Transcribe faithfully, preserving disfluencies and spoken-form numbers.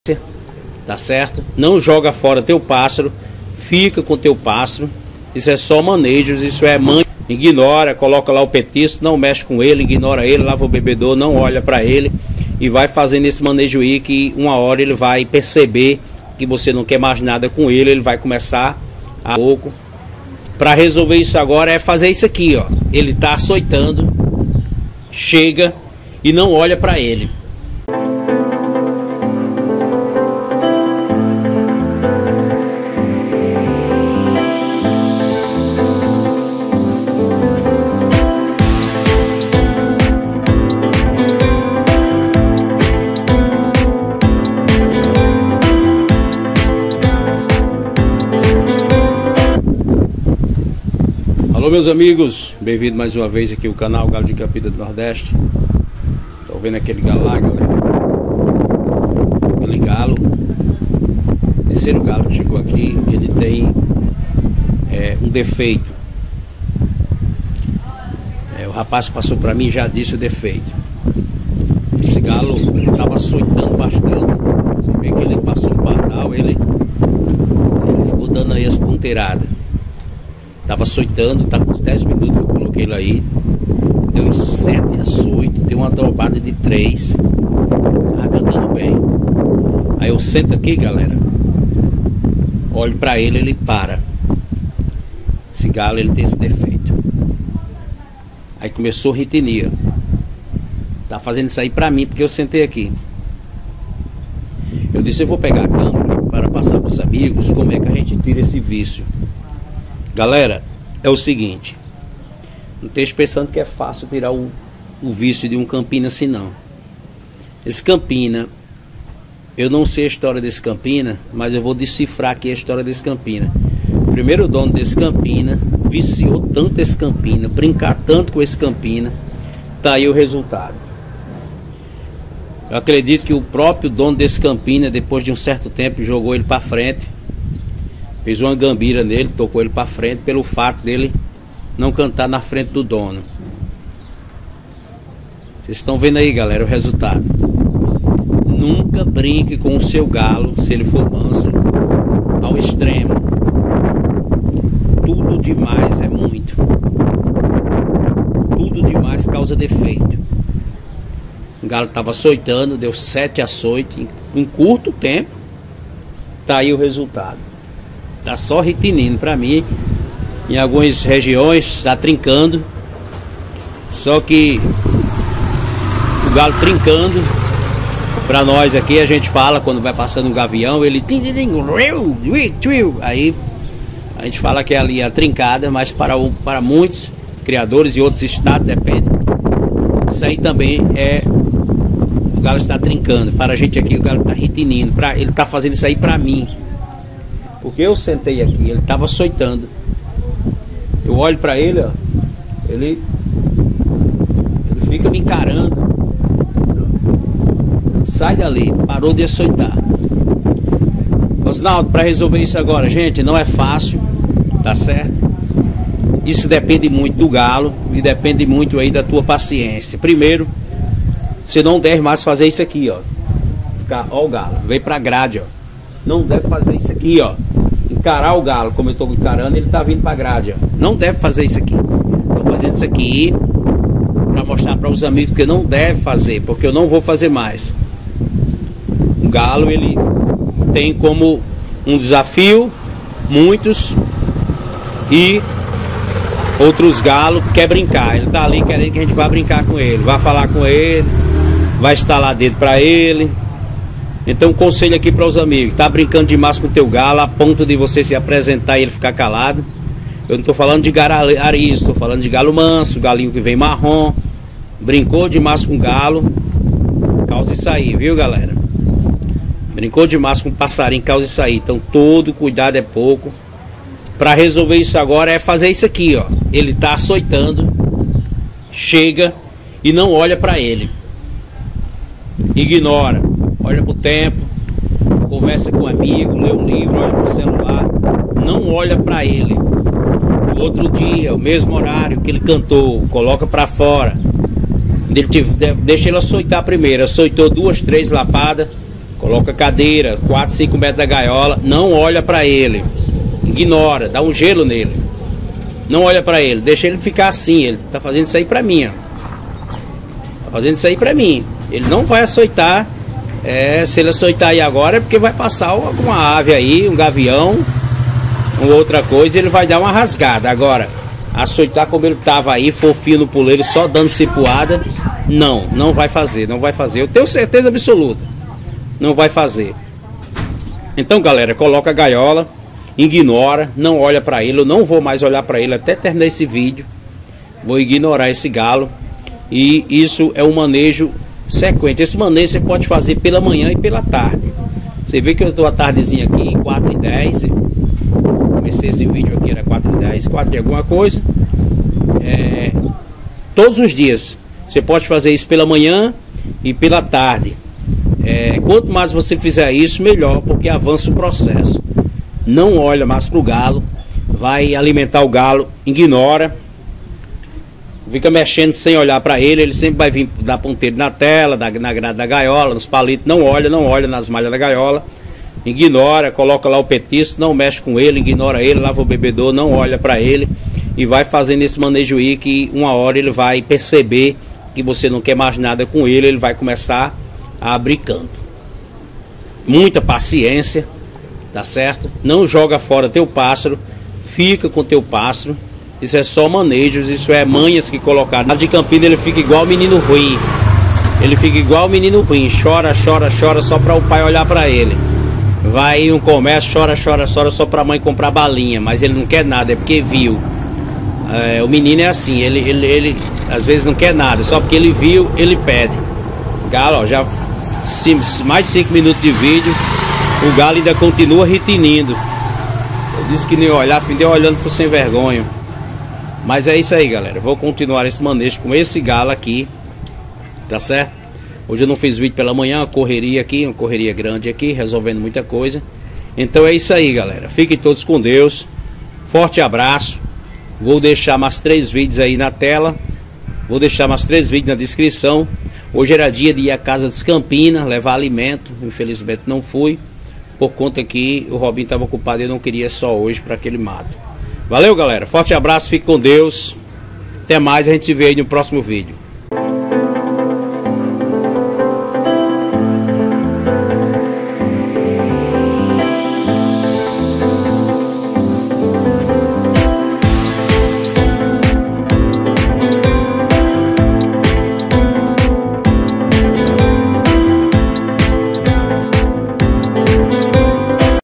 tá certo? Não joga fora teu pássaro, fica com teu pássaro. Isso é só manejos, isso é mãe. Ignora, coloca lá o petisco, não mexe com ele, ignora ele, lava o bebedouro, não olha para ele e vai fazendo esse manejo aí, que uma hora ele vai perceber que você não quer mais nada com ele, ele vai começar a pouco. Para resolver isso agora é fazer isso aqui, ó. Ele tá açoitando, chega e não olha para ele. Alô meus amigos, bem-vindo mais uma vez aqui ao canal Galo de Campina do Nordeste. Tô vendo aquele galo lá, galera. Aquele galo, terceiro galo que chegou aqui, ele tem é, um defeito. É, o rapaz que passou pra mim já disse o defeito. Esse galo tava açoitando bastante. Você vê que ele passou um pardal, ele, ele ficou dando aí as ponteiradas. Tava açoitando, tá com uns dez minutos que eu coloquei ele aí. Deu uns sete açoites, deu uma dobrada de três. Tá cantando bem. Aí eu sento aqui, galera. Olho pra ele, ele para. Esse galo, ele tem esse defeito. Aí começou ritenia. Tá fazendo isso aí pra mim, porque eu sentei aqui. Eu disse, eu vou pegar a câmera para passar pros amigos como é que a gente tira esse vício. Galera, é o seguinte, não esteja pensando que é fácil tirar o, o vício de um campina assim não. Esse campina, eu não sei a história desse campina, mas eu vou decifrar aqui a história desse campina. O primeiro dono desse campina viciou tanto esse campina, brincar tanto com esse campina, tá aí o resultado. Eu acredito que o próprio dono desse campina, depois de um certo tempo, jogou ele para frente. Fez uma gambira nele, tocou ele para frente pelo fato dele não cantar na frente do dono. Vocês estão vendo aí, galera, o resultado. Nunca brinque com o seu galo, se ele for manso, ao extremo. Tudo demais é muito. Tudo demais causa defeito. O galo estava açoitando, deu sete açoites em, em curto tempo. Tá aí o resultado. Tá só retinindo pra mim. Em algumas regiões está trincando. Só que o galo trincando, pra nós aqui a gente fala quando vai passando um gavião, ele aí a gente fala que é ali a trincada, mas para, o, para muitos criadores e outros estados depende. Isso aí também é o galo está trincando. Para a gente aqui o galo tá retinindo. Pra, ele tá fazendo isso aí pra mim. Porque eu sentei aqui, ele estava açoitando. Eu olho para ele, ó, ele, ele fica me encarando. Sai dali, parou de açoitar. Osnaldo, para resolver isso agora, gente, não é fácil, tá certo? Isso depende muito do galo e depende muito aí da tua paciência. Primeiro, você não deve mais fazer isso aqui, ó. Ficar, ó o galo, vem pra grade, ó. Não deve fazer isso aqui, ó. Encarar o galo como eu tô encarando, ele tá vindo pra grade, ó. Não deve fazer isso aqui. Tô fazendo isso aqui pra mostrar para os amigos que não deve fazer, porque eu não vou fazer mais. O galo, ele tem como um desafio muitos, e outros galos quer brincar. Ele tá ali querendo que a gente vá brincar com ele, vá falar com ele, vai estalar dedo pra ele. Então, um conselho aqui para os amigos: tá brincando demais com o teu galo a ponto de você se apresentar e ele ficar calado. Eu não tô falando de galo arisco, tô falando de galo manso, galinho que vem marrom. Brincou demais com o galo, causa isso aí, viu, galera? Brincou demais com o passarinho, causa isso aí. Então, todo cuidado é pouco. Para resolver isso agora é fazer isso aqui, ó. Ele tá açoitando, chega e não olha para ele. Ignora. Olha pro tempo, conversa com um amigo, lê um livro, olha pro celular, não olha pra ele. No outro dia, o mesmo horário que ele cantou, coloca pra fora. Deixa ele açoitar primeiro. Açoitou duas, três lapadas, coloca Coloca cadeira, quatro, cinco metros da gaiola, não olha para ele. Ignora, dá um gelo nele. Não olha para ele, deixa ele ficar assim. Ele tá fazendo isso aí para mim, ó. Tá fazendo isso aí para mim. Ele não vai açoitar. É, se ele açoitar aí agora é porque vai passar alguma ave aí, um gavião, uma outra coisa, ele vai dar uma rasgada. Agora, açoitar como ele tava aí, fofinho no puleiro, só dando cipuada, não, não vai fazer, não vai fazer. Eu tenho certeza absoluta, não vai fazer. Então, galera, coloca a gaiola, ignora, não olha para ele. Eu não vou mais olhar para ele até terminar esse vídeo. Vou ignorar esse galo. E isso é um manejo sequente. Esse manejo você pode fazer pela manhã e pela tarde. Você vê que eu estou a tardezinha aqui, quatro e dez. Comecei esse vídeo aqui, era quatro e dez, quatro e alguma coisa. É, todos os dias. Você pode fazer isso pela manhã e pela tarde. É, quanto mais você fizer isso, melhor, porque avança o processo. Não olha mais para o galo. Vai alimentar o galo, ignora. Fica mexendo sem olhar para ele. Ele sempre vai vir dar ponteiro na tela, na, na grade da gaiola, nos palitos. Não olha, não olha nas malhas da gaiola. Ignora, coloca lá o petisco, não mexe com ele, ignora ele, lava o bebedor, não olha para ele. E vai fazendo esse manejo aí que uma hora ele vai perceber que você não quer mais nada com ele. Ele vai começar a abrir canto. Muita paciência, tá certo? Não joga fora teu pássaro. Fica com teu pássaro. Isso é só manejos, isso é manhas que colocaram. Na de Campina ele fica igual o menino ruim. Ele fica igual o menino ruim. Chora, chora, chora só para o pai olhar para ele. Vai em um comércio, chora, chora, chora só para a mãe comprar balinha. Mas ele não quer nada, é porque viu. É, o menino é assim, ele, ele, ele às vezes não quer nada. Só porque ele viu, ele pede. Galo, ó, já mais de cinco minutos de vídeo. O galo ainda continua retinindo. Eu disse que nem olhar, findei olhando pro sem vergonha. Mas é isso aí, galera. Vou continuar esse manejo com esse galo aqui. Tá certo? Hoje eu não fiz vídeo pela manhã, uma correria aqui, uma correria grande aqui, resolvendo muita coisa. Então é isso aí, galera. Fiquem todos com Deus. Forte abraço. Vou deixar mais três vídeos aí na tela. Vou deixar mais três vídeos na descrição. Hoje era dia de ir à casa dos Campina, levar alimento. Infelizmente não fui, por conta que o Robinho estava ocupado e eu não queria só hoje para aquele mato. Valeu, galera. Forte abraço, fique com Deus. Até mais, a gente se vê aí no próximo vídeo.